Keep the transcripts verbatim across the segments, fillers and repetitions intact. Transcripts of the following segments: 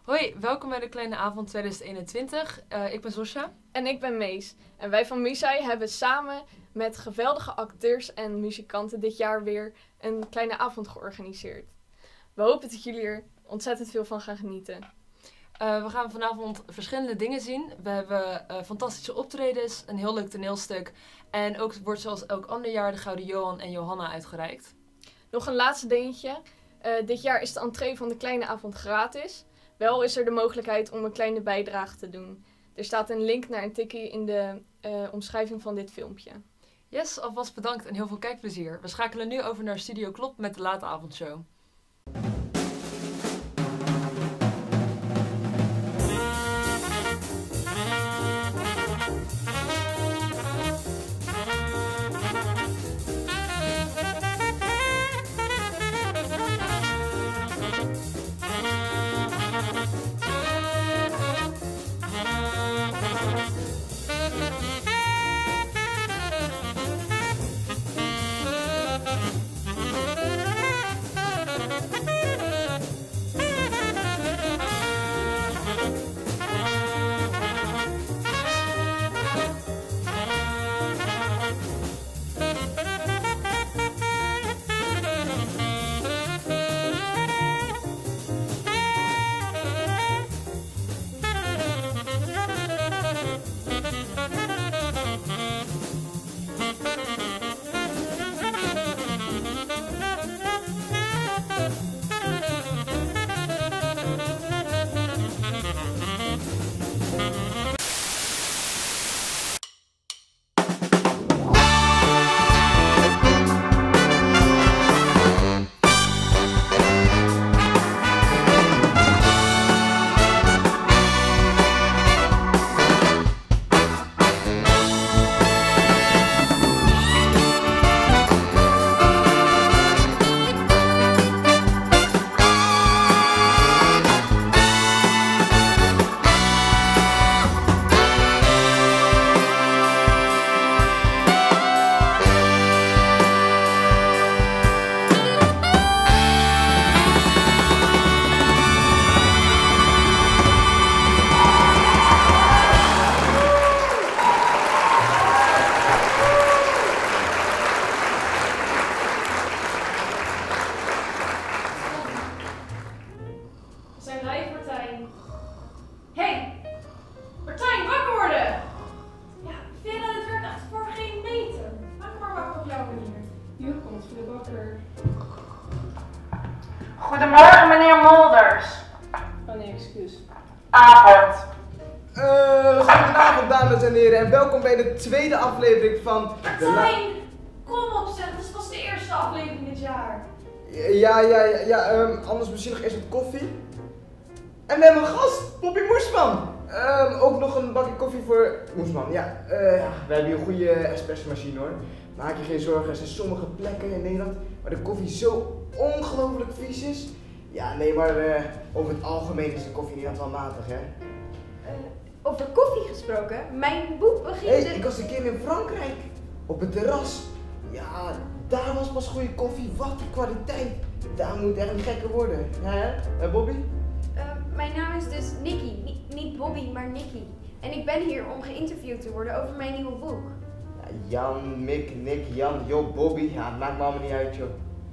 Hoi, welkom bij de Kleine Avond tweeduizend eenentwintig. Uh, ik ben Zosja. En ik ben Mees. En wij van Misai hebben samen met geweldige acteurs en muzikanten dit jaar weer een kleine avond georganiseerd. We hopen dat jullie er ontzettend veel van gaan genieten. Uh, we gaan vanavond verschillende dingen zien. We hebben uh, fantastische optredens, een heel leuk toneelstuk. En ook wordt zoals elk ander jaar de Gouden Johan en Johanna uitgereikt. Nog een laatste dingetje. Uh, dit jaar is de entree van de kleine avond gratis. Wel is er de mogelijkheid om een kleine bijdrage te doen. Er staat een link naar een tikkie in de uh, omschrijving van dit filmpje. Yes, alvast bedankt en heel veel kijkplezier. We schakelen nu over naar Studio Klop met de late avondshow. Goedemorgen, meneer Molders. Oh nee, excuus. Avond. Uh, goedenavond, dames en heren, en welkom bij de tweede aflevering van... Martijn, kom op zeg, dit is pas de eerste aflevering dit jaar. Ja, ja, ja, ja um, anders misschien nog eerst wat koffie. En we hebben een gast, Poppy Moesman. Um, ook nog een bakje koffie voor Moesman, ja. Uh, ja. We hebben hier een goede espresso machine hoor. Maak je geen zorgen, er zijn sommige plekken in Nederland waar de koffie zo ongelooflijk vies is. Ja, nee, maar uh, over het algemeen is de koffie in Nederland wel matig, hè. Uh, over koffie gesproken, mijn boek begint... Hé, hey, ik was een keer in Frankrijk, op het terras. Ja, daar was pas goede koffie, wat een kwaliteit. Daar moet echt niet gekker worden. Ja, hè? Uh, Bobby? Uh, mijn naam is dus Nikki, Ni niet Bobby, maar Nikki. En ik ben hier om geïnterviewd te worden over mijn nieuwe boek. Ja, Jan, Mick, Nick, Jan, Job, Bobby, ja, het maakt me allemaal niet uit, joh.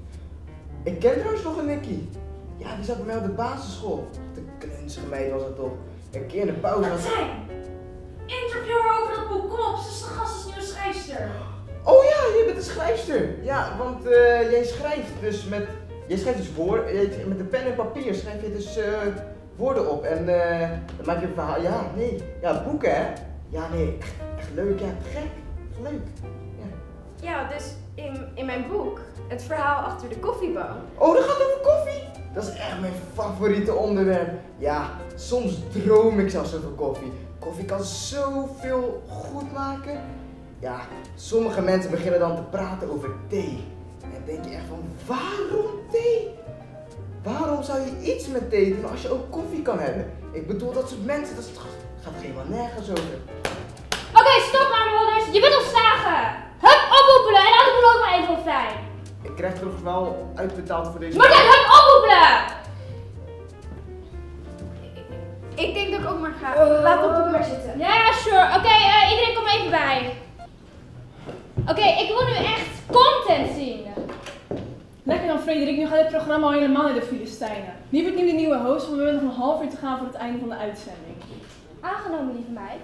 Ik ken trouwens nog een Nikki. Ja, die zat bij mij op de basisschool. De klunzige meid was dat toch. Een keer in de pauze was... Martijn, interview haar over dat boek, kom op, ze is de gast als nieuwe schrijfster. Oh ja, je bent een schrijfster. Ja, want uh, jij schrijft dus met... Jij schrijft dus voor, met de pen en papier schrijf je dus uh, woorden op en uh, dan maak je een verhaal. Ja, nee, ja, boeken hè. Ja, nee, echt, echt leuk, ja, gek, echt leuk. Ja, ja dus in, in mijn boek, het verhaal achter de koffieboom. Oh, dat gaat over koffie? Dat is echt mijn favoriete onderwerp. Ja, soms droom ik zelfs over koffie. Koffie kan zoveel goed maken. Ja, sommige mensen beginnen dan te praten over thee. En dan denk je echt van, waarom thee? Waarom zou je iets met thee doen als je ook koffie kan hebben? Ik bedoel, dat soort mensen, dat gaat er helemaal nergens over. Oké, okay, stop maar, Molders. Je bent ontslagen. Hup, ophoepelen en laat de boel ook maar even vrij. Ik krijg toch wel uitbetaald voor deze... Martijn, hup, ophoepelen! Ik denk dat ik ook maar ga. Laat op boek maar zitten. Ja, sure. Oké, okay, uh, iedereen kom even bij. Oké, okay, ik wil nu echt content zien. Lekker dan, Frederik. Nu gaat het programma al helemaal naar de Filistijnen. Wie wordt nu de nieuwe host? Want we hebben nog een half uur te gaan voor het einde van de uitzending. Aangenomen, lieve meid.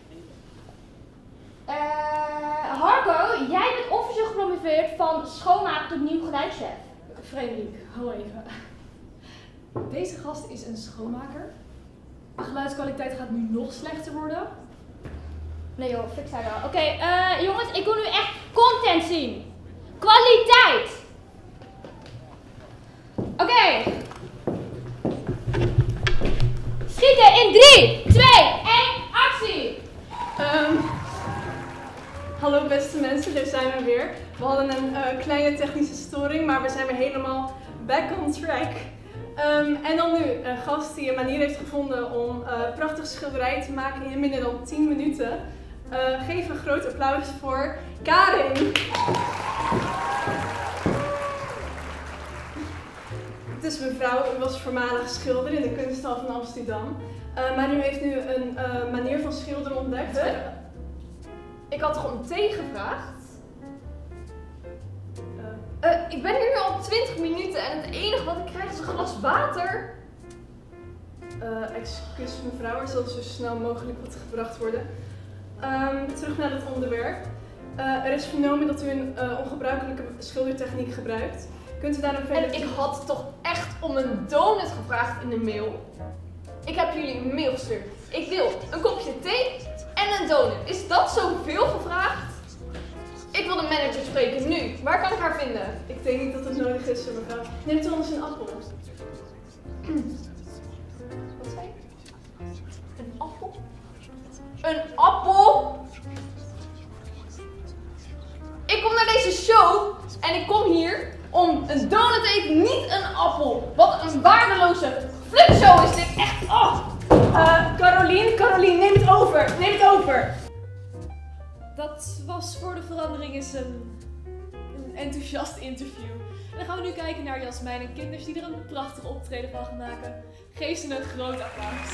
Uh, Harco, jij bent officieel gepromoveerd van schoonmaker tot nieuw geluidschef. Frederik, hou even. Deze gast is een schoonmaker. De geluidskwaliteit gaat nu nog slechter worden. Nee joh, fix hij wel. Oké, okay, uh, jongens, ik wil nu echt content zien. Kwaliteit. Oké. Okay. Schieten in drie, twee, één, actie. Um, hallo beste mensen, daar zijn we weer. We hadden een uh, kleine technische storing, maar we zijn weer helemaal back on track. Um, en dan nu, een gast die een manier heeft gevonden om uh, prachtige schilderij te maken in minder dan tien minuten. Uh, geef een groot applaus voor Karin! Dus mevrouw, u was voormalig schilder in de kunsthal van Amsterdam. Uh, maar u heeft nu een uh, manier van schilderen ontdekt. Huh? Ik had toch om thee gevraagd? Uh, uh, ik ben hier nu al twintig minuten en het enige wat ik krijg is een glas water. Uh, excuus mevrouw, er zal zo snel mogelijk wat gebracht worden. Um, terug naar het onderwerp. Uh, er is vernomen dat u een uh, ongebruikelijke schildertechniek gebruikt. Kunt u daar een verder... En ik had toch echt om een donut gevraagd in de mail? Ik heb jullie een mail gestuurd. Ik wil een kopje thee en een donut. Is dat zoveel gevraagd? Ik wil de manager spreken, nu. Waar kan ik haar vinden? Ik denk niet dat het nodig is, mevrouw. Neemt u anders een appel? Wat zei je? Een appel? Een appel? Ik kom naar deze show en ik kom hier om een donut te eten, niet een appel. Wat een waardeloze flutshow is dit, echt. Oh. Uh, Carolien, Carolien, neem het over, neem het over. Dat was voor de verandering eens een, een enthousiast interview. En dan gaan we nu kijken naar Jasmijn en Kinders die er een prachtig optreden van gaan maken. Geef ze een groot applaus.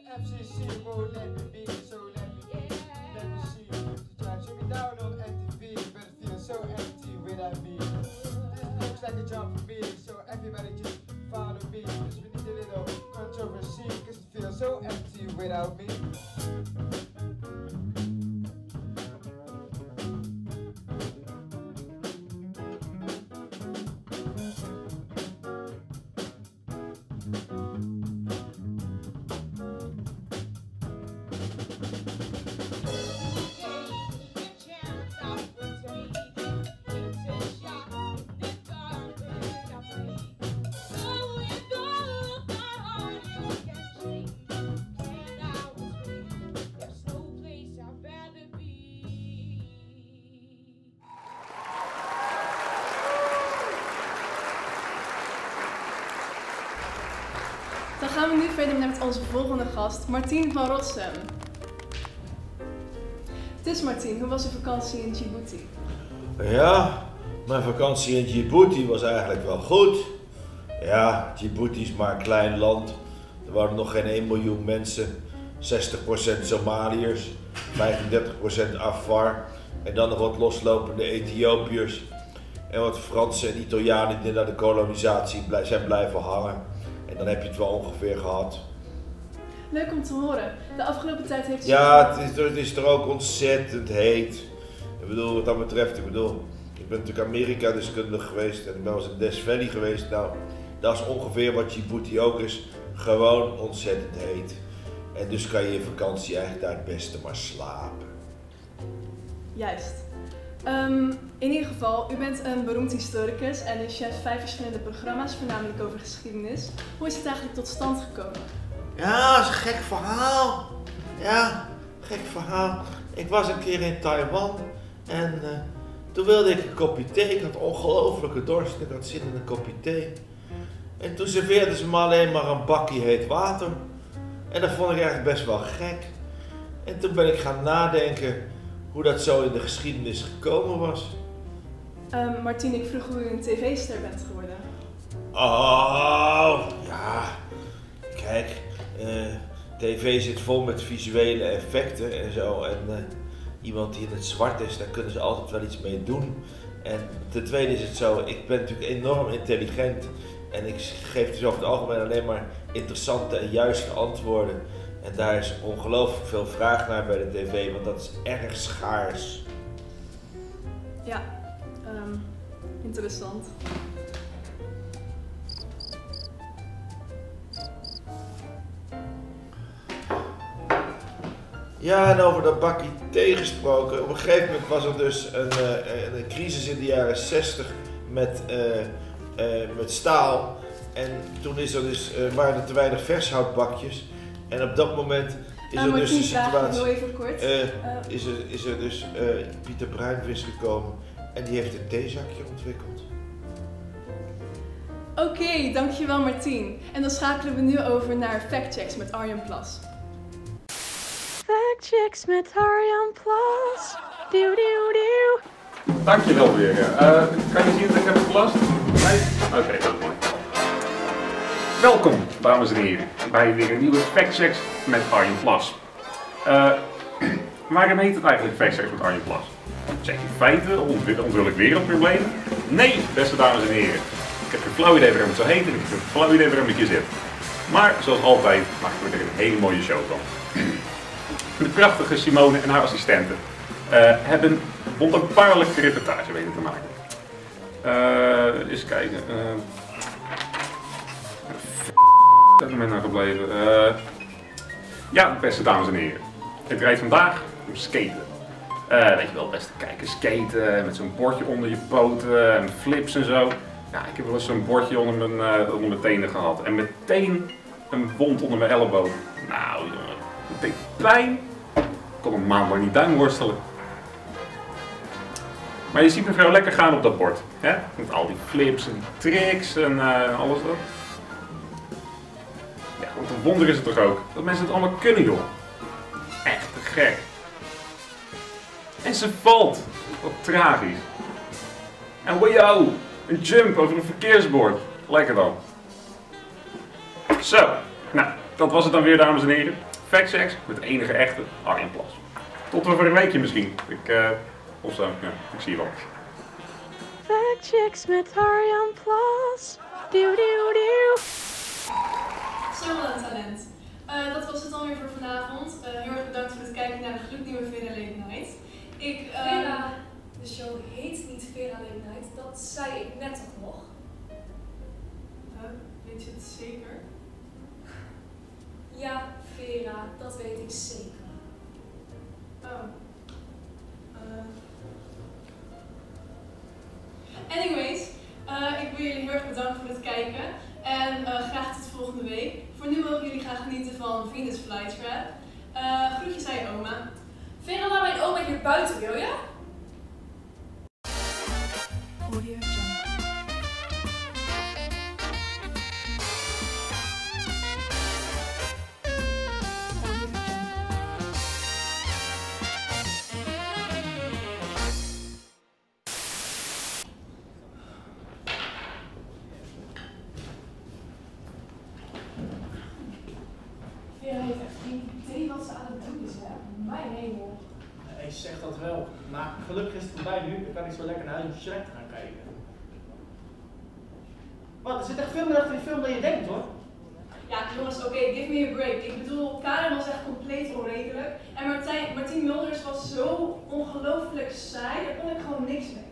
F C C won't let me be, so let me, let me see. To try to shut me down on M T V, but it feels so empty without me. This looks like a job for me, so everybody just follow me. Cause we need a little controversy, cause it feels so empty without me. Dan gaan we nu verder met onze volgende gast, Martien van Rossum. Dus Martien, hoe was je vakantie in Djibouti? Ja, mijn vakantie in Djibouti was eigenlijk wel goed. Ja, Djibouti is maar een klein land. Er waren nog geen één miljoen mensen. zestig procent Somaliërs, vijfendertig procent Afar. En dan nog wat loslopende Ethiopiërs. En wat Fransen en Italianen die naar de kolonisatie zijn blijven hangen. En dan heb je het wel ongeveer gehad. Leuk om te horen. De afgelopen tijd heeft ze... Ja, het is, het is er ook ontzettend heet. Ik bedoel, wat dat betreft, ik bedoel, ik ben natuurlijk Amerika-deskundige geweest en ik ben wel eens in Death Valley geweest. Nou, dat is ongeveer wat Djibouti ook is. Gewoon ontzettend heet. En dus kan je je vakantie eigenlijk daar het beste maar slapen. Juist. Um, in ieder geval, u bent een beroemd historicus en u chef vijf verschillende programma's, voornamelijk over geschiedenis. Hoe is het eigenlijk tot stand gekomen? Ja, dat is een gek verhaal. Ja, gek verhaal. Ik was een keer in Taiwan en uh, toen wilde ik een kopje thee. Ik had ongelofelijke dorst, ik had zin in een kopje thee. En toen serveerden ze me alleen maar een bakje heet water. En dat vond ik eigenlijk best wel gek. En toen ben ik gaan nadenken hoe dat zo in de geschiedenis gekomen was. Um, Martien, ik vroeg hoe u een tv-ster bent geworden. Oh, ja. Kijk, uh, tv zit vol met visuele effecten en zo. En uh, iemand die in het zwart is, daar kunnen ze altijd wel iets mee doen. En ten tweede is het zo, ik ben natuurlijk enorm intelligent. En ik geef dus over het algemeen alleen maar interessante en juiste antwoorden. En daar is ongelooflijk veel vraag naar bij de tv, want dat is erg schaars. Ja, um, interessant. Ja, en over dat bakje thee gesproken. Op een gegeven moment was er dus een, uh, een crisis in de jaren zestig met, uh, uh, met staal. En toen is er dus, uh, waren er te weinig vershoutbakjes. En op dat moment is uh, er dus de situatie. situatie. Even kort. Uh, uh, is, er, is er dus uh, Pieter Bruinvis gekomen en die heeft een theezakje ontwikkeld. Oké, okay, dankjewel Martien. En dan schakelen we nu over naar Factchecks met Arjan Plas. Factchecks met Arjan Plas. Doe doe doe. Dankjewel weer. Uh, kan je zien dat ik heb geplast? Nee? Oké, okay, dat is mooi. Welkom, dames en heren, bij weer een nieuwe Factchecks met Arjan Plas. Uh, waarom heet het eigenlijk Factchecks met Arjan Plas? Check je feiten, onthul ik wereldproblemen? Nee, beste dames en heren. Ik heb geen flauw idee waarom het zo heet en ik heb geen flauw idee waarom ik hier zit. Maar zoals altijd maken we er een hele mooie show van. De prachtige Simone en haar assistenten uh, hebben een wonderbaarlijke reportage weten te maken. Uh, eens kijken. Uh, Daar ben ik nou gebleven. Uh, ja, beste dames en heren. Het draait vandaag om skaten. Uh, weet je wel, beste kijken, skaten met zo'n bordje onder je poten en flips en zo. Ja, ik heb wel eens zo'n bordje onder mijn, uh, onder mijn tenen gehad en meteen een wond onder mijn elleboog. Nou jongen, dat deed pijn. Ik kon een maand lang niet duimworstelen. Maar je ziet me veel lekker gaan op dat bord. Hè? Met al die flips en die tricks en uh, alles dat. Ja, want een wonder is het toch ook. Dat mensen het allemaal kunnen joh. Echt te gek. En ze valt. Wat tragisch. En wow, een jump over een verkeersbord. Lekker dan. Zo, nou, dat was het dan weer dames en heren. Factchecks met de enige echte Arjen Plas. Tot over een weekje misschien. Ik, uh, of zo, ja, ik zie je wel. Factchecks met Arjen Plas. Duw, duw, duw. Zomerland Talent. Uh, dat was het dan weer voor vanavond. Uh, heel erg bedankt voor het kijken naar de gloednieuwe Vera Late Night. Ik, uh, Vera, de show heet niet Vera Late Night, dat zei ik net toch nog? Uh, weet je het zeker? Ja, Vera, dat weet ik zeker. Oh. Uh. Anyways, uh, ik wil jullie heel erg bedanken voor het kijken. En uh, graag tot volgende week. Voor nu mogen jullie gaan genieten van Venus Flytrap. Uh, groetjes aan je oma. Vera, laat mijn oma hier buiten, wil je? Vera heeft echt geen idee wat ze aan het doen is, hè? Mijn hemel. Ik zeg dat wel, maar gelukkig is het voorbij nu. Dan kan ik zo lekker naar huis om Shrek te gaan kijken. Wat, er zit echt veel meer achter die film dan je denkt hoor. Ja, jongens, oké, okay, give me a break. Ik bedoel, Karen was echt compleet onredelijk. En Martijn, Martien Mulders was zo ongelooflijk saai, daar kon ik gewoon niks mee.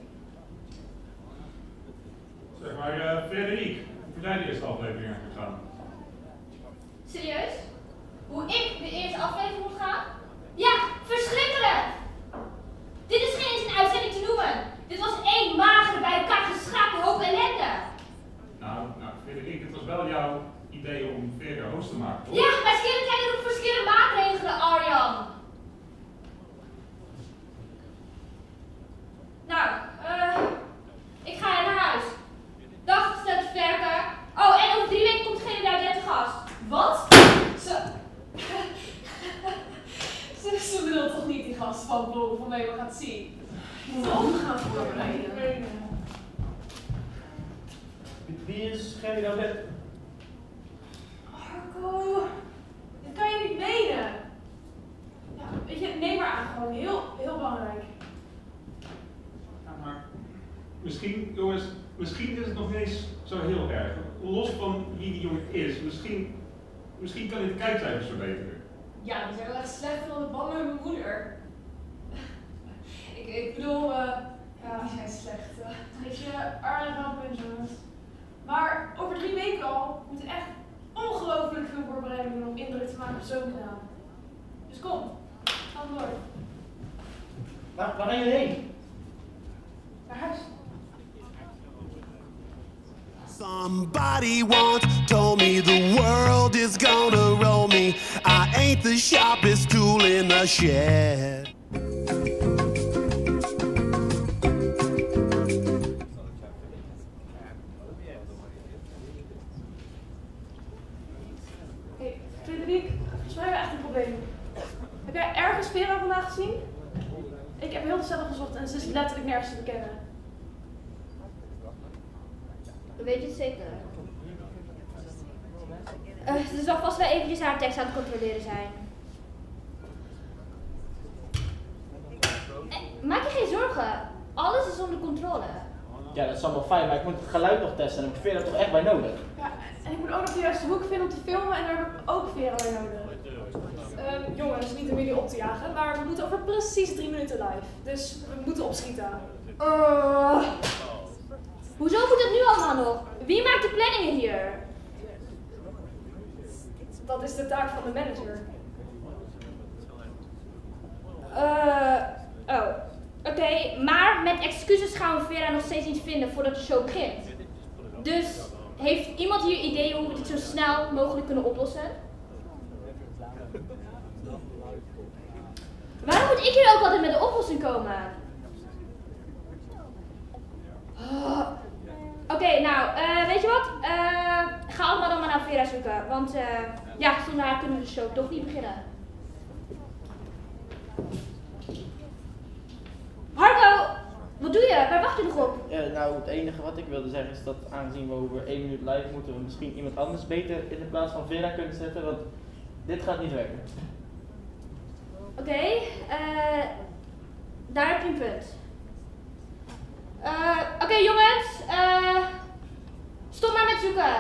Zeg maar, uh, Frederik, hoe vind jij de eerste aflevering gegaan? Serieus? Hoe ik de eerste aflevering moet gaan? Ja, verschrikkelijk! Dit is geen eens een uitzending te noemen. Dit was één magere bij elkaar geschaakte hoop ellende. Nou, nou, Frederik, het was wel jouw idee om Vera host te maken, toch? Ja, maar scheren jij er ook verschillende maatregelen, Arjan? Nou, eh, uh, ik ga naar huis. Dag, gestemd verder. Oh, en over drie weken komt geen duidelijke gast. Wat? Ze... ze, ze bedoelt toch niet die gast van boven van mij we gaan zien? Je moet omgaan voorbereiden. Wie is Gerry nou net? Marco, dit kan je niet menen. Ja, weet je, neem maar aan, gewoon heel, heel belangrijk. Ja, maar misschien, jongens, misschien is het nog niet eens zo heel erg. Los van wie die jongen is, misschien, misschien kan hij de kijkcijfers verbeteren. Ja, die zijn wel echt slechter dan de banden met mijn moeder. ik, ik bedoel, uh, ja, die zijn slecht. Uh, weet je, Arlen van punt, jongens. Maar over drie weken al moet er echt ongelooflijk veel voorbereidingen doen om indruk te maken op zo'n kanaal. Dus kom, ga door. Waar, waar gaan jullie heen? Naar huis. Somebody once told me the world is gonna roll me. I ain't the sharpest tool in the shed. Hey, Frederik, volgens mij hebben we echt een probleem. Heb jij ergens Vera vandaag gezien? Ik heb heel de cel gezocht en ze is letterlijk nergens te bekennen. Weet je het zeker? Uh, ze zal vast wel eventjes haar tekst aan het controleren zijn. Eh, maak je geen zorgen. Alles is onder controle. Ja, dat is allemaal fijn, maar ik moet het geluid nog testen en dan heb ik Vera toch echt bij nodig. Ja, en ik moet ook nog de juiste hoek vinden om te filmen en daar heb ik ook Vera bij nodig. Uh, jongens, niet om jullie op te jagen, maar we moeten over precies drie minuten live. Dus we moeten opschieten. Uh. Hoezo moet het nu allemaal nog? Wie maakt de planningen hier? Dat is de taak van de manager. Uh, oh, oké, okay, maar met excuses gaan we Vera nog steeds niet vinden voordat de show begint. Dus, heeft iemand hier ideeën hoe we dit zo snel mogelijk kunnen oplossen? Waarom moet ik hier ook altijd met de oplossing komen? Oh. Oké, okay, nou, uh, weet je wat? Uh, ga allemaal dan maar naar Vera zoeken, want uh, ja, zonder haar kunnen we de show toch niet beginnen. Harco, wat doe je? Waar wacht je nog op? Ja, nou, het enige wat ik wilde zeggen is dat aangezien we over één minuut live moeten, we misschien iemand anders beter in de plaats van Vera kunnen zetten. Want Dit gaat niet werken. Oké, okay, uh, daar heb je een punt. Uh, Oké okay, jongens, uh, stop maar met zoeken.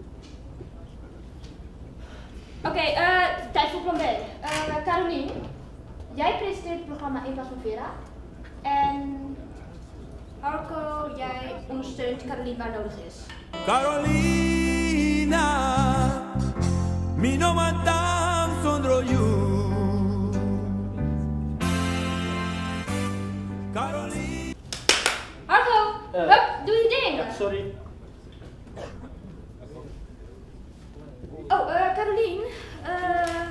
Oké, okay, uh, tijd voor plan B. Uh, Caroline, jij presenteert het programma in plaats van Vera. En Arco, jij ondersteunt Caroline waar nodig is. Carolina, mi no matan sondro you. Caroline. Arco, uh, hup, doe je ding. Ja, sorry. Oh, uh, Caroline. Uh...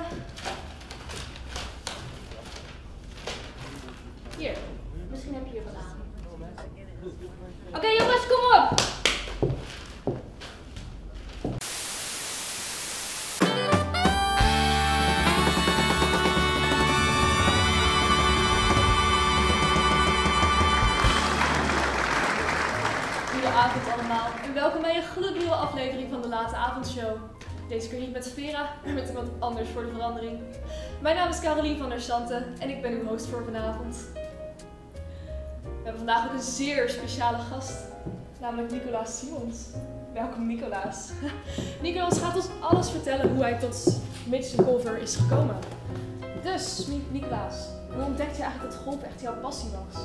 Hier, misschien heb je hier wat aan. Oké okay, jongens, kom op! Goedenavond allemaal en welkom bij een gloednieuwe aflevering van de Late Avondshow. Deze keer niet met Vera, maar met iemand anders voor de verandering. Mijn naam is Caroline van der Santen en ik ben uw host voor vanavond. We hebben vandaag ook een zeer speciale gast, namelijk Nicolaas Simons. Welkom Nicolaas. Nicolaas gaat ons alles vertellen hoe hij tot Midget Golfer is gekomen. Dus, Nicolaas, hoe ontdekte je eigenlijk dat golf echt jouw passie was?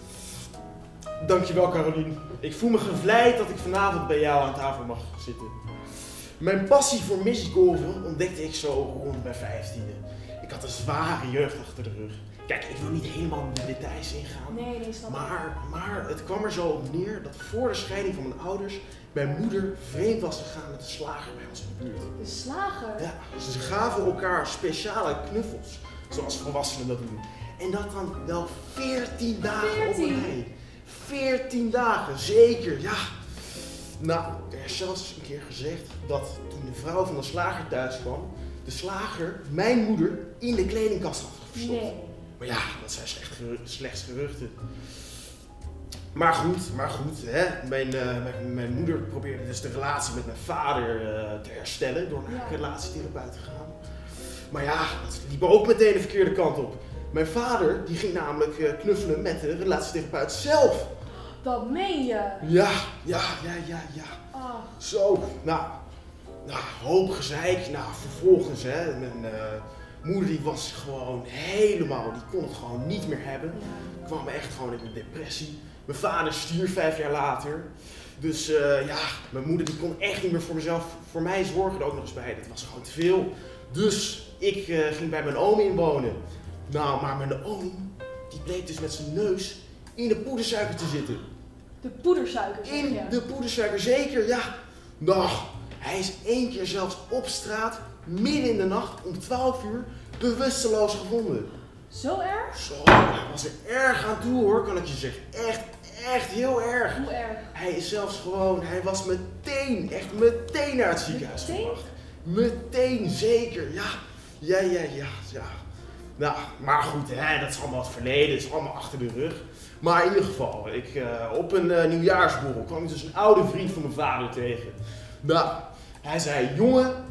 Dankjewel Caroline. Ik voel me gevleid dat ik vanavond bij jou aan tafel mag zitten. Mijn passie voor mistgolven ontdekte ik zo rond mijn vijftiende. Ik had een zware jeugd achter de rug. Kijk, ik wil niet helemaal in de details ingaan. Nee, nee, snap ik. Maar, maar het kwam er zo op neer dat voor de scheiding van mijn ouders mijn moeder vreemd was gegaan met de slager bij ons in de buurt. De slager? Ja, ze gaven elkaar speciale knuffels, zoals volwassenen dat doen. En dat dan wel veertien dagen op een rij. veertien dagen, zeker, ja. Nou, er is zelfs een keer gezegd dat toen de vrouw van de slager thuis kwam, de slager mijn moeder in de kledingkast had verstopt. Nee. Maar ja, dat zijn slecht geru slechts geruchten. Maar goed, maar goed, hè. Mijn, uh, mijn, mijn moeder probeerde dus de relatie met mijn vader uh, te herstellen door naar een ja. relatietherapeut te gaan. Maar ja, dat liep ook meteen de verkeerde kant op. Mijn vader die ging namelijk uh, knuffelen met de relatietherapeut zelf. Dat meen je? Ja, ja, ja, ja, ja. Oh. Zo, nou, nou, hoop gezeik. Nou, vervolgens, hè, mijn uh, moeder die was gewoon helemaal, die kon het gewoon niet meer hebben. Ja. Kwam echt gewoon in een depressie. Mijn vader stierf vijf jaar later. Dus uh, ja, mijn moeder die kon echt niet meer voor mezelf, voor mij zorgen er ook nog eens bij. Dat was gewoon te veel. Dus ik uh, ging bij mijn oom inwonen. Nou, maar mijn oom, die bleek dus met zijn neus in de poedersuiker te zitten. De poedersuiker? In ja. de poedersuiker, zeker, ja. Nou, hij is één keer zelfs op straat, midden in de nacht, om twaalf uur, bewusteloos gevonden. Zo erg? Zo, hij was er erg aan toe hoor, kan ik je zeggen. Echt, echt heel erg. Hoe erg? Hij is zelfs gewoon, hij was meteen, echt meteen naar het ziekenhuis meteen? gebracht. Meteen, zeker, ja. Ja, ja, ja, ja. Nou, maar goed, hè, dat is allemaal het verleden, dat is allemaal achter de rug. Maar in ieder geval, ik, uh, op een uh, nieuwjaarsborrel kwam ik dus een oude vriend van mijn vader tegen. Nou, hij zei, jongen,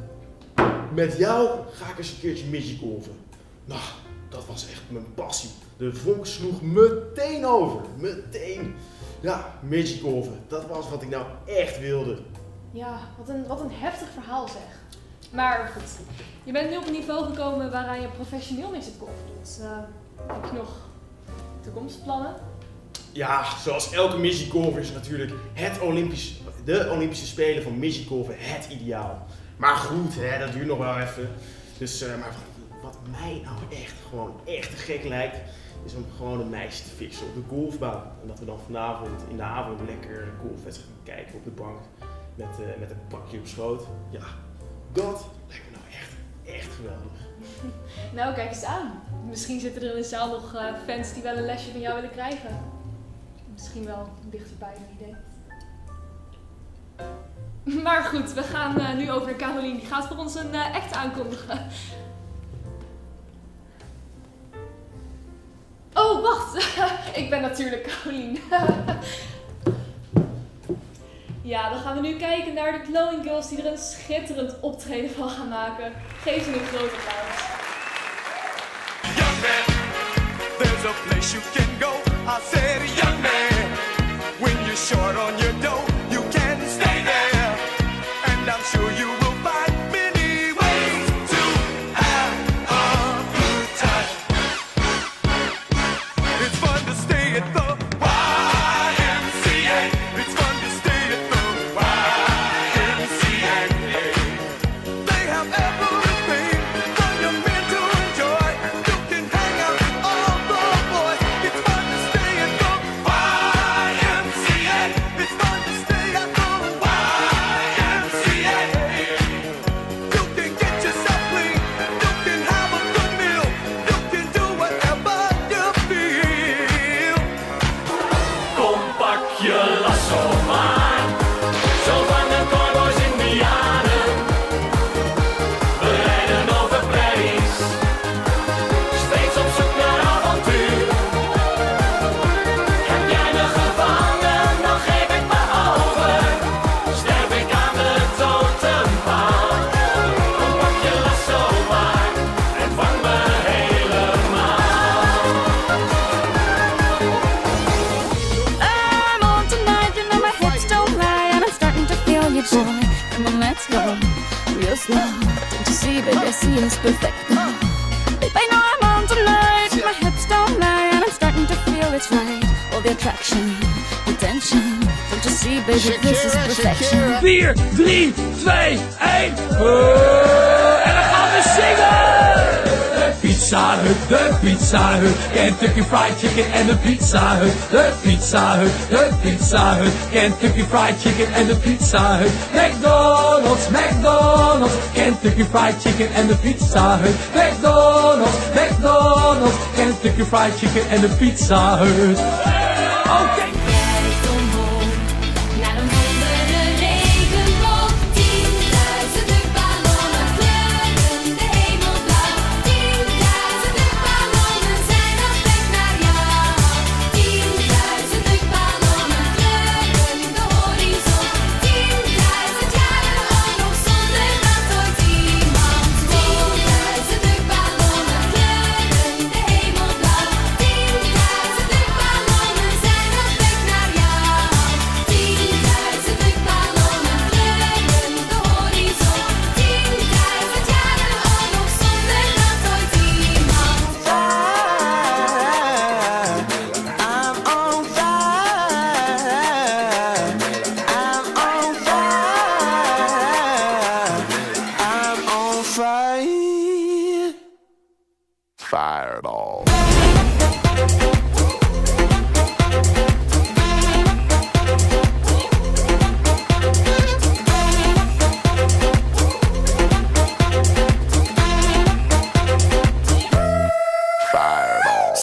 met jou ga ik eens een keertje midgetgolfen. Nou, dat was echt mijn passie. De vonk sloeg meteen over, meteen. Ja, midgetgolfen, dat was wat ik nou echt wilde. Ja, wat een, wat een heftig verhaal zeg. Maar goed, je bent nu op een niveau gekomen waaraan je professioneel midgetgolf doet. Uh, heb je nog toekomstplannen? Ja, zoals elke midgetgolfer is natuurlijk het Olympisch, de Olympische Spelen van midgetgolfen het ideaal. Maar goed, hè, dat duurt nog wel even. Dus, uh, maar wat, wat mij nou echt, gewoon echt te gek lijkt, is om gewoon een meisje te fixen op de golfbaan. En dat we dan vanavond in de avond lekker een golfwedstrijd gaan kijken op de bank met, uh, met een pakje op schoot. Ja, dat lijkt me nou echt, echt geweldig. Nou, kijk eens aan. Misschien zitten er in de zaal nog uh, fans die wel een lesje van jou willen krijgen. Misschien wel dichterbij, wie denkt. Maar goed, we gaan uh, nu over naar Caroline. Die gaat voor ons een uh, act aankondigen. Oh, wacht! Ik ben natuurlijk Caroline. Ja, dan gaan we nu kijken naar de Glowing Girls die er een schitterend optreden van gaan maken. Geef ze een groot applaus. Young man, there's a place you can go. I said, young man, when you're short on your dough, you can stay there. And I'm sure you will find many ways to have a good time. It's fun to stay at the Y M C A. It's fun to stay at the Y M C A. They have everything for your men to enjoy. You can hang out with all the boys. It's fun to stay at the Y M C A. It's fun to stay at the Y M C A. You can get yourself clean. You can have a good meal. You can do whatever you feel. Kom pak je lasso maar, zo vangen cowboys indianen. We rijden over prairies, steeds op zoek naar avontuur. Heb jij me gevangen, dan geef ik me over. Sterf ik aan de totempaal. Kom pak je lasso maar, en vang me helemaal. I'm on tonight, you know my hips don't lie, and I'm starting to feel your joy. Come on, let's go, real slow. Don't you see, baby, I see it's perfect. Babe, I know I'm on tonight, my hips don't lie, and I'm starting to feel it's right. All the attraction, the tension. Don't you see, baby, this is perfection. vier, drie, twee, één. Uh, en dan gaan we zingen! De Pizza Hut, de Pizza Hut, Kentucky Fried Chicken en de Pizza Hut. De Pizza Hut, de Pizza Hut, Kentucky Fried Chicken en de Pizza Hut. McDonald's, McDonald's, Kentucky Fried Chicken en de Pizza Hut. McDonald's, McDonald's, Kentucky Fried Chicken en de Pizza Hut. Oké. Naar een heldere regenboog, tienduizenden ballonnen kleuren de hemel blauw. Tienduizenden ballonnen zijn op weg naar jou. Tienduizenden ballonnen kleuren de horizon. Tienduizend jaren oorlog zonder dat ooit iemand won. Tienduizenden ballonnen kleuren de hemel blauw. Tienduizenden ballonnen zijn op weg naar jou. Tienduizenden ballonnen kleuren de horizon. Tienduizend jaren oorlog zonder dat ooit iemand I'm on fire. I'm on fire. I'm on fire. Fireball. Fireball.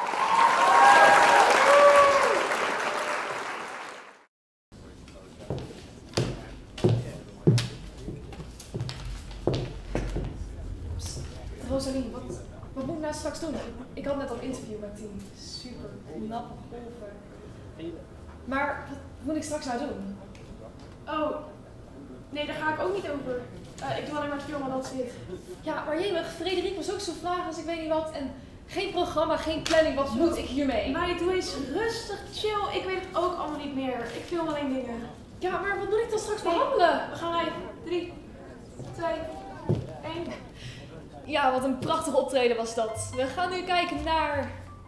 Rosalie, wat, wat moet ik nou straks doen? Ik had net al een interview met die super knappe golfer. Maar wat moet ik straks nou doen? Oh, nee, daar ga ik ook niet over. Eh, ik doe alleen maar het filmen en dat is het. Ja, maar jemig, Frederik was ook zo vragen als ik weet niet wat. En geen programma, geen planning, wat moet ik hiermee? Maar doe eens rustig, chill. Ik weet het ook allemaal niet meer. Ik film alleen dingen. Ja, maar wat moet ik dan straks behandelen? We gaan live. Drie, twee, één. Ja, wat een prachtig optreden was dat. We gaan nu kijken naar...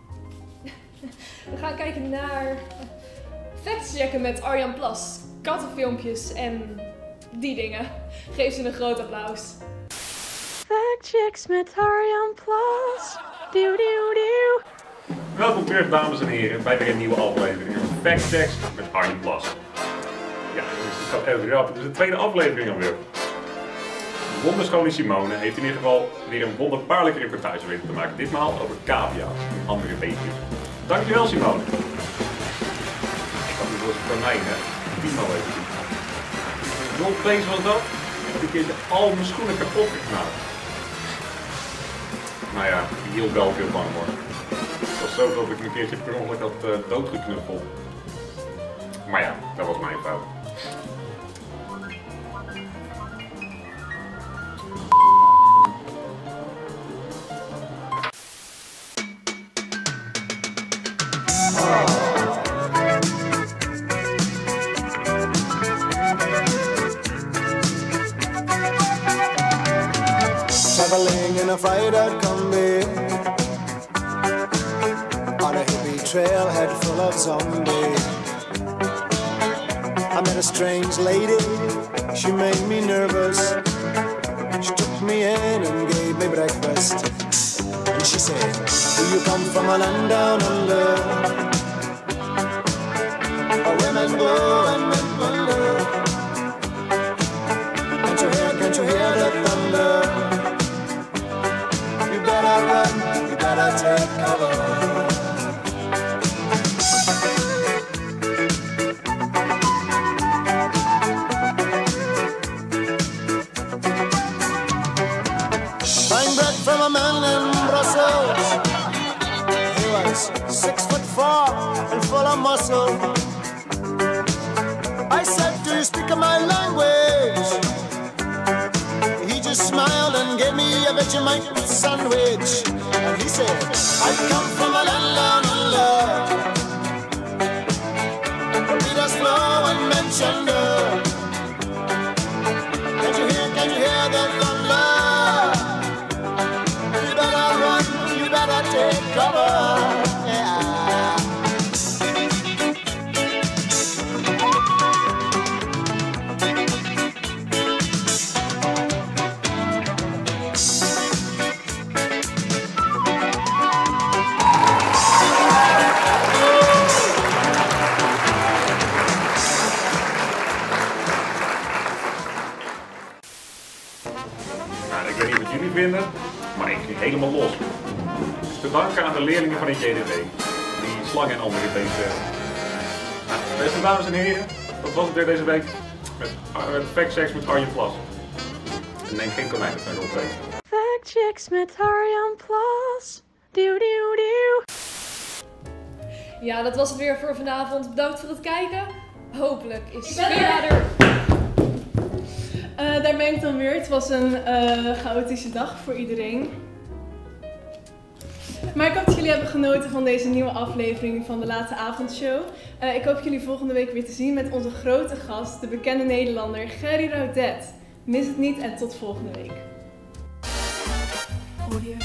We gaan kijken naar... Factchecken met Arjan Plas. Kattenfilmpjes en die dingen. Geef ze een groot applaus. Fact checks met Arjan Plas. Doe doe doe. Welkom terug, dames en heren, bij weer een nieuwe aflevering van Fact Checks met Arjen Plas. Ja, dus het gaat even rap. Het is de tweede aflevering alweer. Wonderschone Simone heeft in ieder geval weer een wonderbaarlijke reportage weten te maken. Ditmaal over cavia's en andere beestjes. Dankjewel, Simone. Ik had nu wel eens een konijn, hè. Timo even zien. Hoe opeens was dat? Ik heb een keertje al mijn schoenen kapot geknapt. Nou ja, ik hield wel veel van hoor. Het was zo dat ik een keertje per ongeluk had uh, doodgeknuffeld. Maar ja, dat was mijn fout. swing in a fried-out combi on a hippie trailhead full of zombies. I met a strange lady, she made me nervous. She took me in and gave me breakfast. And she said, do you come from a land down under, where women go and men wonder? Can't you hear, can't you hear the thunder? You better run, you better take cover. Six foot four and full of muscle. I said, do you speak my language? He just smiled and gave me a Vegemite sandwich. And he said, I come from a land down under, Peter's flow and Manchester. Can't you hear, can't you hear the thunder? You better run, you better take cover. Vinden, maar ik ging helemaal los. Dus te danken aan de leerlingen van het J D W, die slang en andere deze. Nou, beste dames en heren, dat was het weer deze week met, met Fact Checks met Arjen Plas. En neem geen konijn met mij op. Fact Checks met Arjen Plas. Duw, duw, duw. Ja, dat was het weer voor vanavond. Bedankt voor het kijken. Hopelijk is Ik ben Vera er. er. Uh, daar ben ik dan weer. Het was een uh, chaotische dag voor iedereen. Maar ik hoop dat jullie hebben genoten van deze nieuwe aflevering van de Late Avondshow. Uh, ik hoop jullie volgende week weer te zien met onze grote gast, de bekende Nederlander Gerry Raudet. Mis het niet en tot volgende week. Audio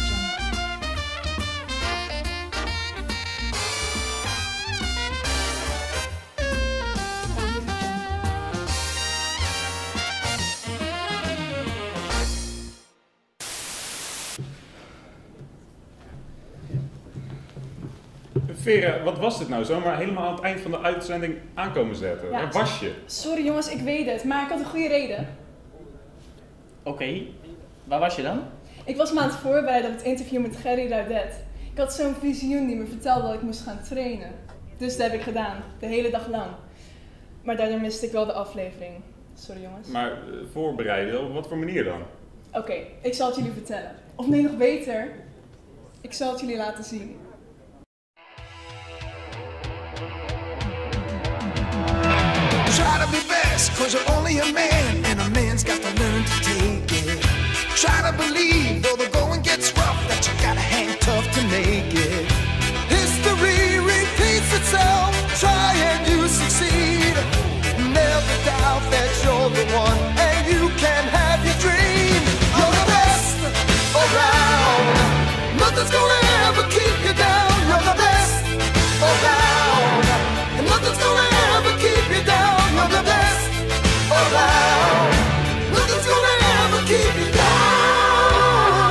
Vera, wat was dit nou? Zomaar helemaal aan het eind van de uitzending aankomen zetten. Ja. Waar was je? Sorry jongens, ik weet het, maar ik had een goede reden. Oké, okay. Waar was je dan? Ik was me aan het voorbereiden op het interview met Gerry Raudet. Ik had zo'n visioen die me vertelde dat ik moest gaan trainen. Dus dat heb ik gedaan, de hele dag lang. Maar daardoor miste ik wel de aflevering. Sorry jongens. Maar uh, voorbereiden, op wat voor manier dan? Oké, okay, ik zal het jullie vertellen. Of nee, nog beter. Ik zal het jullie laten zien. Try to be best, cause you're only a man, and a man's got to learn to take it. Try to believe, though the going gets rough, that you gotta hang tough to make it. History repeats itself, try and you succeed. Never doubt that you're the one, and you can have your dream. You're the best around, nothing's gonna ever keep you down. You're the best around, and nothing's gonna ever keep you down. You're the best around, nothing's gonna ever keep you down.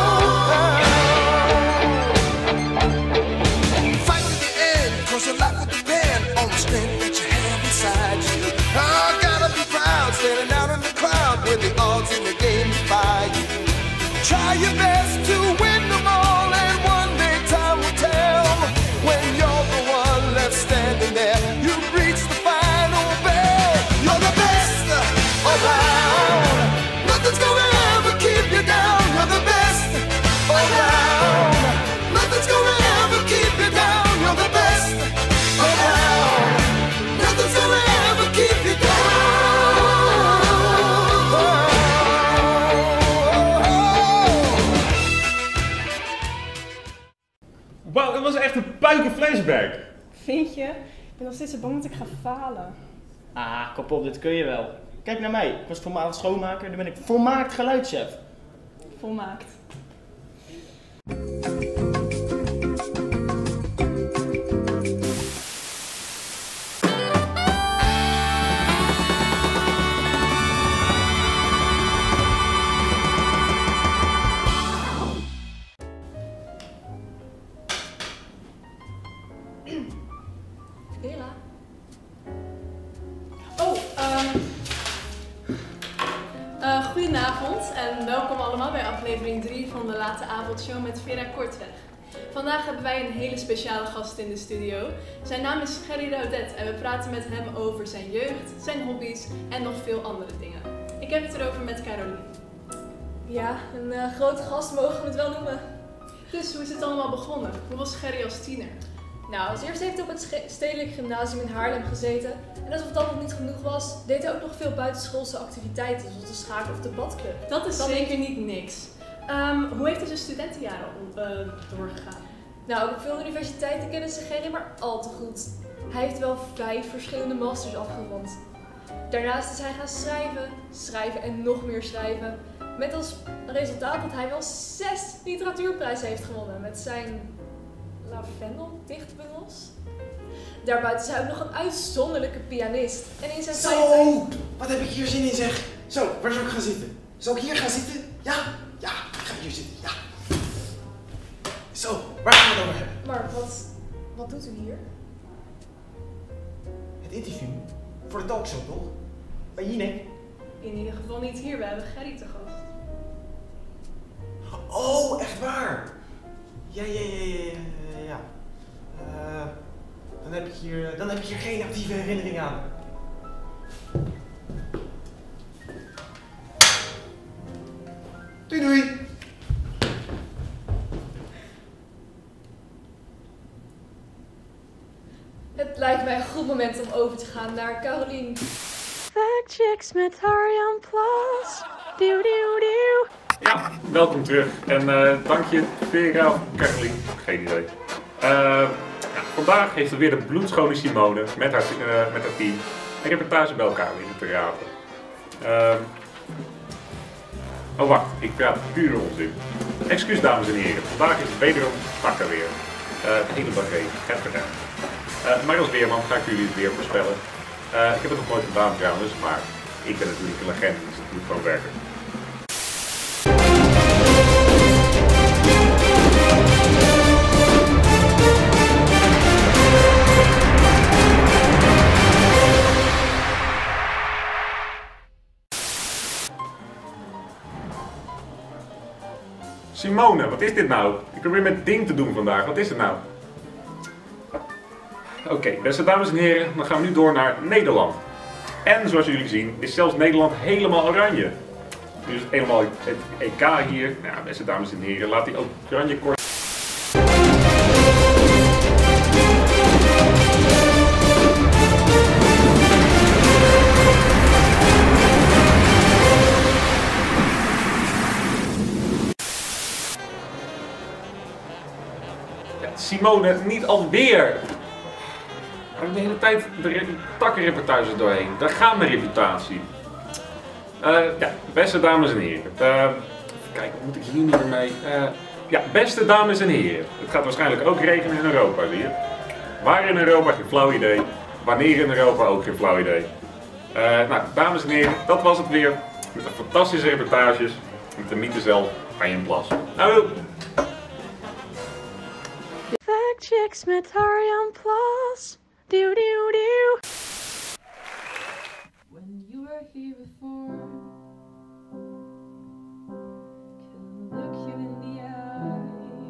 Fight to the end, cause your life will depend on the strength that you have inside you. I gotta be proud, standing out in the crowd with the odds in the game defy you. Try your best to win them all, and one day time will tell. When you're the one left standing there, you've reached the final bell. You're the best around, nothing's gonna ever keep you down. You're the best around, nothing's gonna ever keep you down. You're the best around, nothing's gonna ever keep you down. Wauw, dat was echt een puiken flashback. Vind je? Ik ben nog steeds zo bang dat ik ga falen. Ah, kop op, dit kun je wel. Kijk naar mij, ik was voormalig schoonmaker, nu ben ik volmaakt geluidschef. Volmaakt. en welkom allemaal bij aflevering drie van de Late Avondshow met Vera Kortweg. Vandaag hebben wij een hele speciale gast in de studio. Zijn naam is Gerry Raudet en we praten met hem over zijn jeugd, zijn hobby's en nog veel andere dingen. Ik heb het erover met Caroline. Ja, een uh, grote gast mogen we het wel noemen. Dus hoe is het allemaal begonnen? Hoe was Gerry als tiener? Nou, als eerste heeft hij op het Stedelijk Gymnasium in Haarlem gezeten. En alsof dat nog niet genoeg was, deed hij ook nog veel buitenschoolse activiteiten, zoals de schaak- of de badclub. Dat is zeker niet niks. Um, hoe heeft hij zijn studentenjaren uh, doorgegaan? Nou, op veel universiteiten kennen ze Gerry maar al te goed. Hij heeft wel vijf verschillende masters afgerond. Daarnaast is hij gaan schrijven, schrijven en nog meer schrijven. Met als resultaat dat hij wel zes literatuurprijzen heeft gewonnen met zijn Lavendel-dichtbundels. Daarbuiten is hij ook nog een uitzonderlijke pianist. En in zijn Zo, tijd... wat heb ik hier zin in zeg. Zo, waar zou ik gaan zitten? Zou ik hier gaan zitten? Ja, ja, ik ga hier zitten, ja. Zo, waar gaan we het over hebben? Maar wat, wat doet u hier? Het interview voor de talkshow, toch? Bij Jinek? In ieder geval niet hier, we hebben Gerry te gast. Oh, echt waar? Ja, ja, ja, ja, ja, ja. Uh, dan, heb ik hier, dan heb ik hier geen actieve herinnering aan. Doei doei! Het lijkt mij een goed moment om over te gaan naar Caroline. Fact checks met Arjan Plas. Duw, duw, duw. Ja, welkom terug. En uh, dank je Vera of Caroline, geen idee. Uh, ja, vandaag heeft er weer de bloedschone Simone met haar, uh, met haar team een reportage bij elkaar weten te rapen. Uh, oh wacht, ik praat pure onzin. Excuus dames en heren, vandaag is het wederom takken weer. Uh, de hele dag regen, het gedaan. Uh, maar als weerman ga ik jullie het weer voorspellen. Uh, ik heb het nog nooit gedaan trouwens, maar ik ben natuurlijk een legende, dus het moet gewoon werken. Simone, wat is dit nou? Ik probeer mijn ding te doen vandaag, wat is het nou? Oké, okay, beste dames en heren, dan gaan we nu door naar Nederland. En zoals jullie zien is zelfs Nederland helemaal oranje. Nu is het helemaal het E K hier. Nou, beste dames en heren, laat die ook oranje kort. Ja, Simone, niet alweer! Ik heb de hele tijd de takkenreportages doorheen. Daar gaat mijn reputatie. Uh, ja, beste dames en heren. Uh, even kijken, wat moet ik hier nu weer mee? Uh, ja, beste dames en heren. Het gaat waarschijnlijk ook regenen in Europa, zie je? Waar in Europa, geen flauw idee. Wanneer in Europa, ook geen flauw idee. Uh, nou, dames en heren, dat was het weer. Met de fantastische reportages. Met de mythe zelf, Arjan Plas. Nou, Fact checks met Arjan Plas. Duw, duw, duw. When you were here before, can look you in the eye,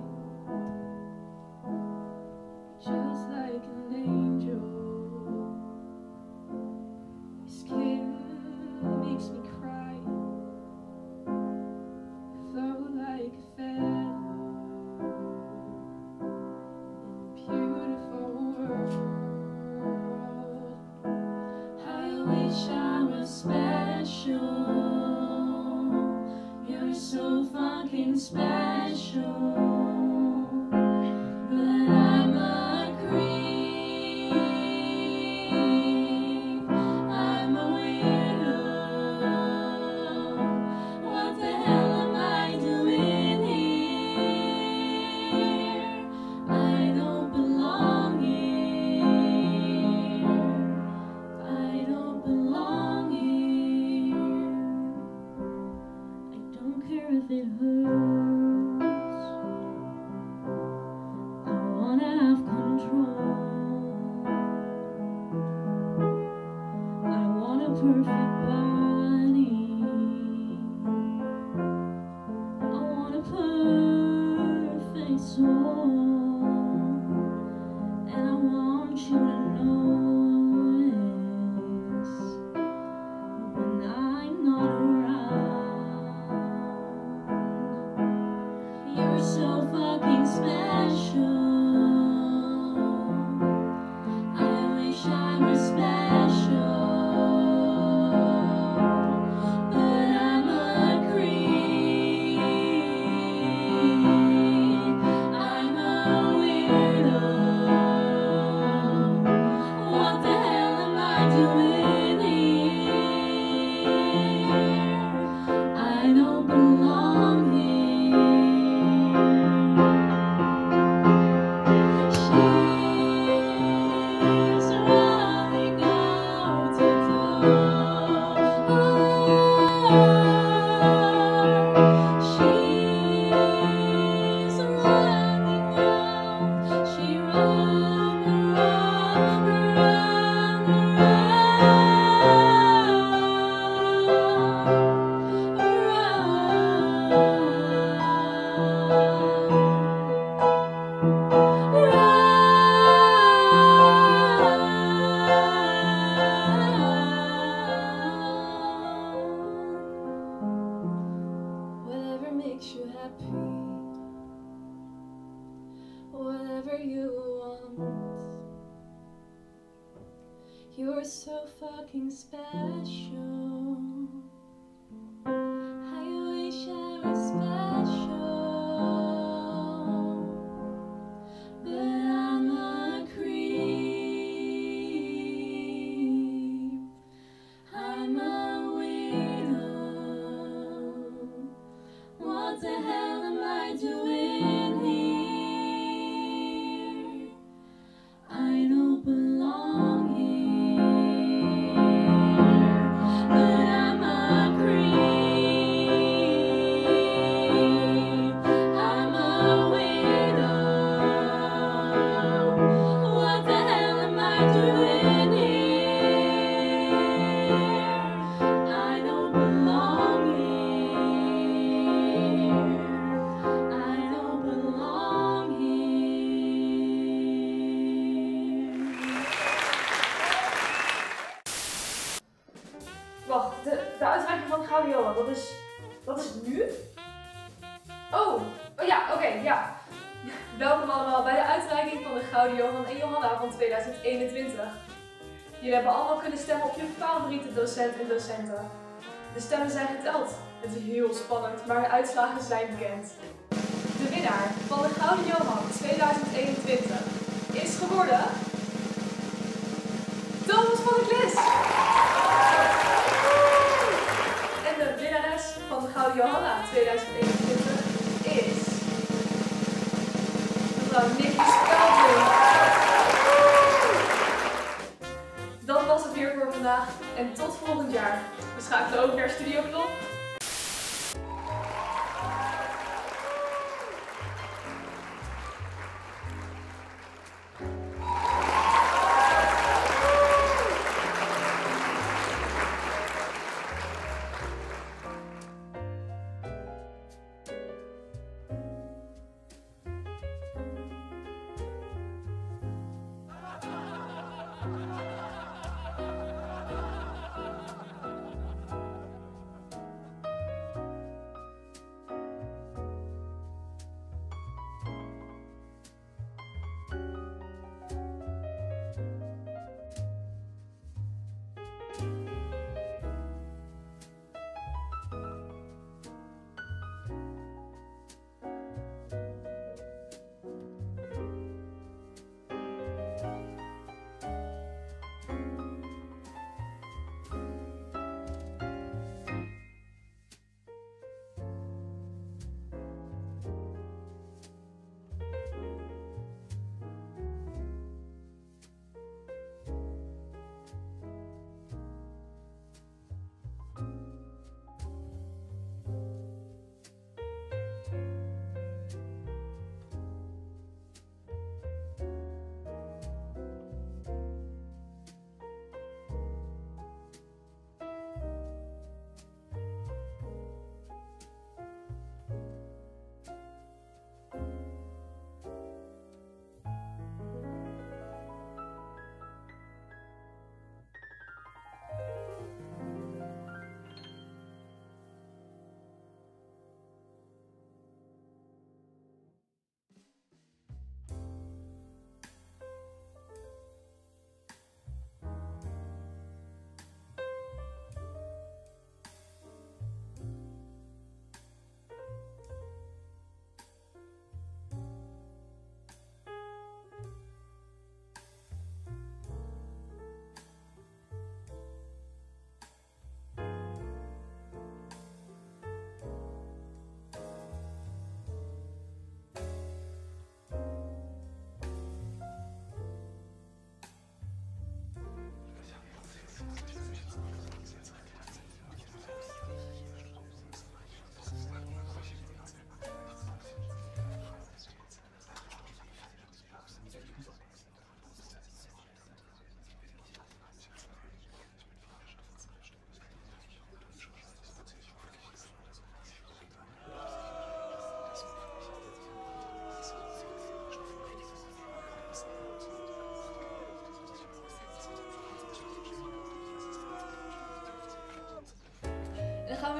just like an angel. Your skin makes me cry. You flow like a feather in a beautiful world. Wish I was special. You're so fucking special. But I'm a creep. I'm a weirdo. What the hell am I doing here? I don't belong here. I don't belong here. I don't care if it hurts. soul, and I want you to notice when I'm not around. You're so fucking special. I wish I was special. Whatever makes you happy, whatever you want. You're so fucking special. I wish I was special, but I'm a creep. I'm a weirdo. What the hell am I doing here? I don't belong here, but I'm a creep. I'm a weirdo. What the hell am I doing here? I don't belong here. I don't belong here. Wacht, de, de uitreiking van de Gouden Johan, dat is, dat is nu? Oh, oh ja, oké, ja. Welkom allemaal bij de uitreiking van de Gouden Johan en Johanna van tweeduizend eenentwintig. Jullie hebben allemaal kunnen stemmen op je favoriete docent en docenten. De stemmen zijn geteld. Het is heel spannend, maar de uitslagen zijn bekend. De winnaar van de Gouden Johan tweeduizend eenentwintig is geworden Thomas van der Klis. En de winnares van de Gouden Johanna tweeduizend eenentwintig is mevrouw Nikki Spelding. Dat was het weer voor vandaag en tot volgend jaar. We schakelen over naar Studio Klop.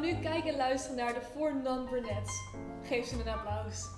nu kijken en luisteren naar de Four Non-Brunettes. Geef ze een applaus.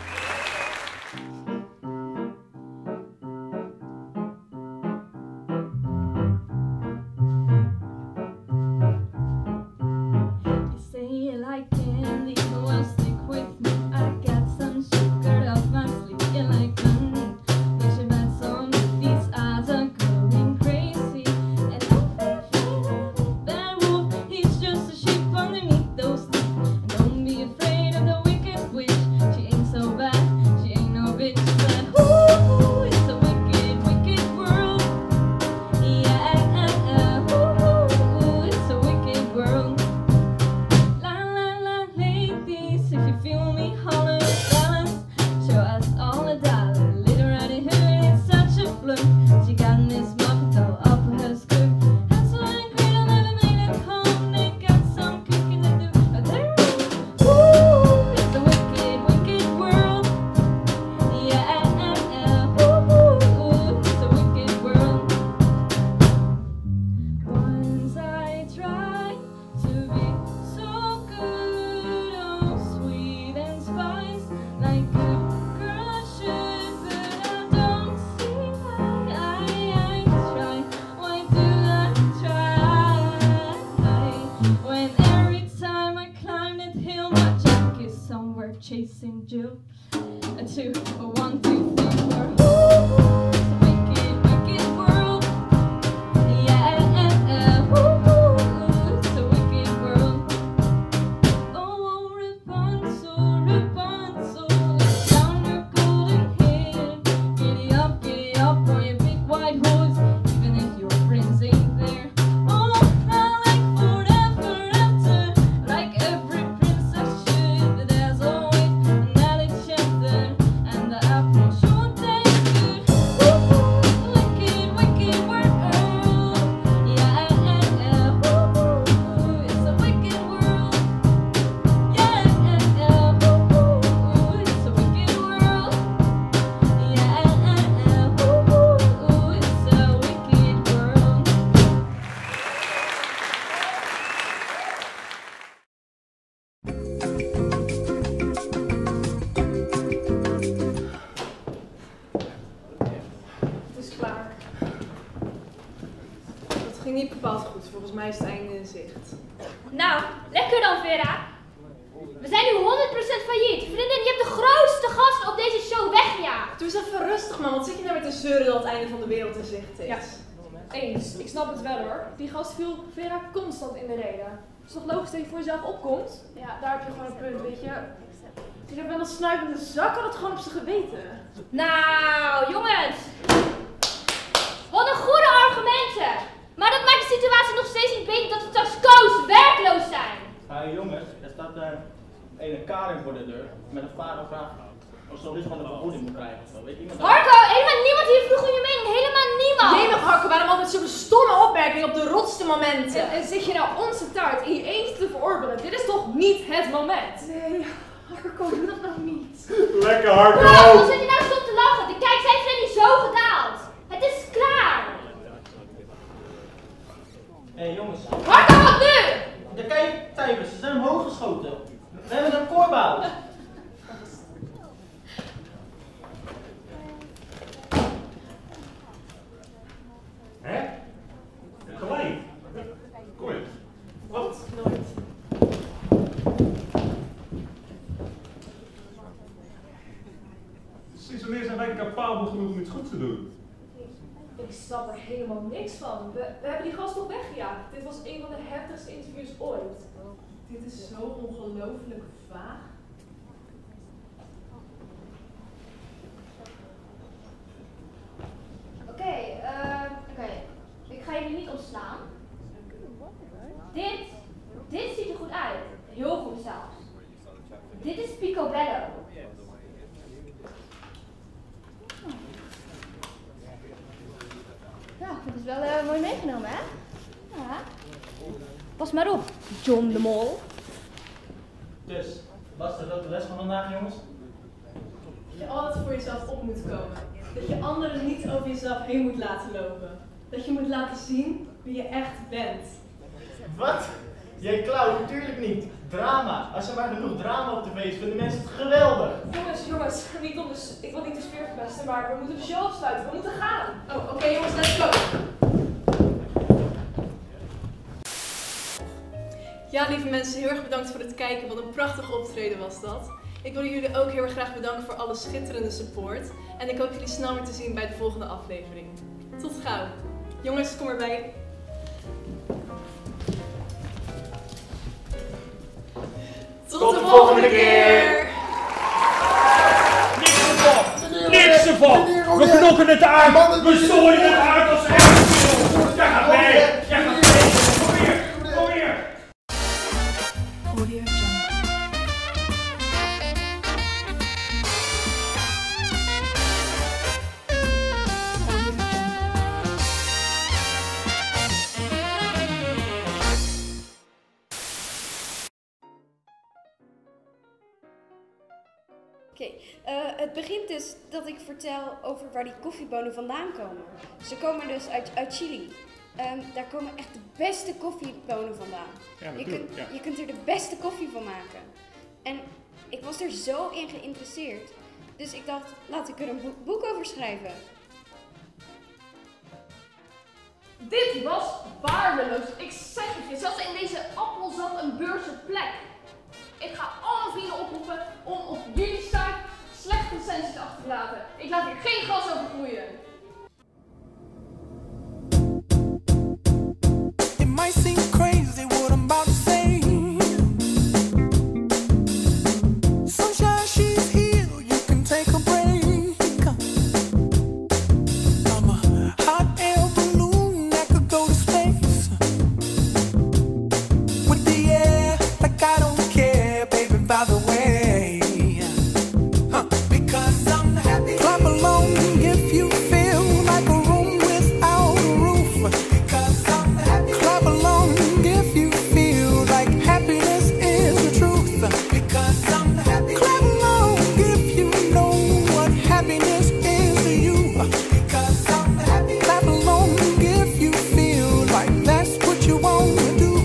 You say you like candy, well stick with me. I got some sugar up my sleeve. You like honey, but your bets on me. These eyes are going crazy, and don't be afraid of the bad wolf. He's just a sheep underneath those teeth. And don't be afraid of the wicked witch. She ain't so bad, she ain't no bitch. But ooh, it's a wicked, wicked world. Yeah, ooh, it's a wicked world. La la la, ladies, if you feel me, holler at balance. Show us all a dollar. Little Riding Hood is such a flirt. She got Miss Muffet all up her skirt. Hansel and Gretel never made it home. They got some cooking to do, but they're ooh, it's a wicked, wicked world. Yeah, ooh, it's a wicked world. Once I tried to be so good, oh sweet and spice, like a girl should, but I don't see why I, I try. Why do I try? When every time I climb that hill, my jack is somewhere chasing Jill. A two, a one, two, three, four. Ooh, it's a wicked, wicked world. Yeah, ooh, it's a wicked world. Oh, Rapunzel, Rapunzel, let down your golden hair. Giddy up, giddy up on your big white horse, even if your friends ain't there. Oh, I like forever after, like every princess should. But there's always another chapter, and the apple sure tastes good. Ooh, wicked, wicked world. Yeah, ooh, it's a wicked world. Yeah, ooh, it's a wicked world. Yeah, ooh, it's a wicked world. Het is klaar. Dat ging niet bepaald goed. Volgens mij is het einde in zicht. Nou, lekker dan, Vera. We zijn nu honderd procent failliet. Vriendin, je hebt de grootste gasten op deze show weggejaagd. Doe eens even rustig, man. Wat zit je nou weer te zeuren dat het einde van de wereld in zicht is? Ja, eens. Ik snap het wel hoor. Die gast viel Vera constant in de reden. Het is toch logisch dat je voor jezelf opkomt? Ja, daar heb je gewoon een punt, weet je. Die heeft wel een snuivende zak, had het gewoon op zijn geweten. Nou, jongens. Wat een goede argumenten. Maar dat maakt de situatie nog steeds niet beter dat we straks koos werkloos zijn. Hé jongens, er staat uh, een Karin voor de deur met een vadervraag of ze dus van de vergoeding moet krijgen of zo. Weet iemand dat? Harco, helemaal niemand hier vroeg om je mening. Helemaal niemand. Jemig, Harco, waarom altijd zo'n stomme opmerking op de rotste momenten? En, en zit je nou onze taart in je eentje te verorberen? Dit is toch niet het moment? Nee, Harco, doe dat nou niet. Lekker Harco! Bro, hoe zit je nou zo te lachen? De kijkcijfers zijn nu zo gedaald. Het is klaar. Hé hey, jongens. Harco, wat nu? De kijkcijfers, ze zijn omhoog geschoten. We hebben een koorbouw. Hè? Gelijk. Kom je. Wat? Nooit. Sinds wanneer zijn wij capabel genoeg om iets goed te doen? Ik snap er helemaal niks van. We, we hebben die gast toch weggejaagd. Dit was een van de heftigste interviews ooit. Dit is zo ongelooflijk vaag. Oké, okay, uh, oké. Ik ga jullie niet ontslaan. Dit, dit ziet er goed uit. Heel goed zelfs. Dit is Picobello. Ja, dat is wel uh, mooi meegenomen, hè? Ja. Pas maar op, John de Mol. Dus, wat is de grote les van vandaag, jongens? Dat je altijd voor jezelf op moet komen. Dat je anderen niet over jezelf heen moet laten lopen. Dat je moet laten zien wie je echt bent. Wat? Jij clown, natuurlijk niet. Drama. Als er maar genoeg drama op tv is, vinden mensen het geweldig. Jongens, jongens, niet om de, s- ik wil niet de sfeer verpesten, maar we moeten de show afsluiten. We moeten gaan. Oh, oké okay, jongens, let's go. Ja, lieve mensen, heel erg bedankt voor het kijken. Wat een prachtig optreden was dat. Ik wil jullie ook heel erg graag bedanken voor alle schitterende support. En ik hoop jullie snel weer te zien bij de volgende aflevering. Tot gauw. Jongens, kom erbij. Tot, Tot de, de volgende volgende keer! Niks ervan! Niks ervan! We knokken het uit! We storen het uit als echt! Jij gaat mee! Jij gaat mee! Kom hier! Kom hier! Audio Jungle. Oké, okay, uh, het begint dus dat ik vertel over waar die koffiebonen vandaan komen. Ze komen dus uit, uit Chili. Um, daar komen echt de beste koffiebonen vandaan. Ja, je, kunt, ja. je kunt er de beste koffie van maken. En ik was er zo in geïnteresseerd. Dus ik dacht, laat ik er een boek, boek over schrijven. Dit was waardeloos. Ik zeg het je, zelfs in deze appel zat een beurse plek. Ik ga alle vrienden oproepen om op jullie site slechte recensies achter te laten. Ik laat hier geen gras over groeien. It might seem crazy what I'm about to say. Sunshine, she's here, you can take a break. I'm a hot air balloon that could go to space. With the air, like I don't care, baby, by the way. Huh. Because I'm happy. Clap along if you feel like a room without a roof. Because I'm happy. Clap along if you feel like happiness is the truth. Because I'm happy. Clap along if you know what happiness is to you. Because I'm happy. Clap along if you feel like that's what you want to do.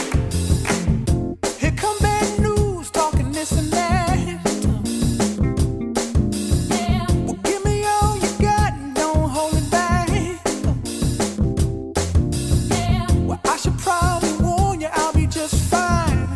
Here come bad news, talking this and that. Well, give me all you got and don't hold it back. Well, I should probably warn you, I'll be just fine.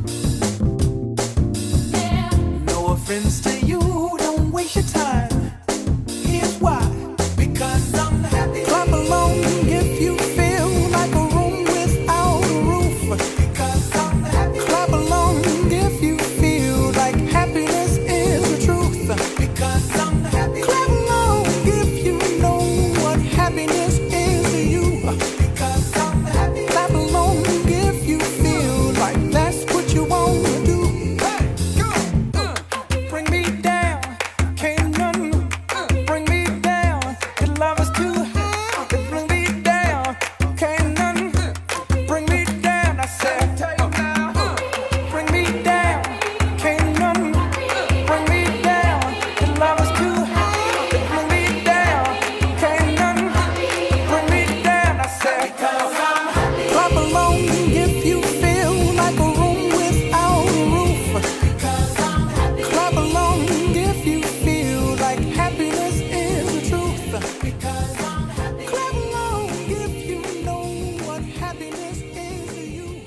No offense to you, don't waste your time. Here's why. Because I'm happy. Clap along if you feel like a room without a roof. Because I'm happy. Clap along if you feel like happiness is the truth. Because I'm happy. Clap along if you know what happiness is to you. Because I'm happy. Clap along if you feel like that's what you want to do. Hey, go, uh, bring me down, can't none bring me down. Your love is too high, bring me down, can't none bring me down. I said, uh, bring me down, can't none bring me down. Your love is too high, bring me down, can't none bring me down. I said, clap along if you feel like a room without a roof. Clap along if you feel like happiness is the truth. Clap along if you know what happiness is to you.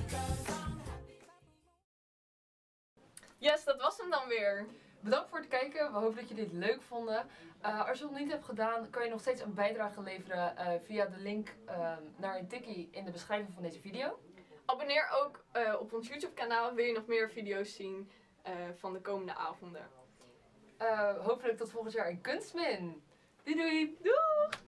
Yes, dat was hem dan weer. Bedankt voor het kijken. We hopen dat jullie het leuk vonden. Uh, als je het nog niet hebt gedaan, kan je nog steeds een bijdrage leveren uh, via de link uh, naar een tikkie in de beschrijving van deze video. Abonneer ook uh, op ons YouTube kanaal, wil je nog meer video's zien uh, van de komende avonden. Uh, hopelijk tot volgend jaar in Kunstmin. Doei doei! Doei!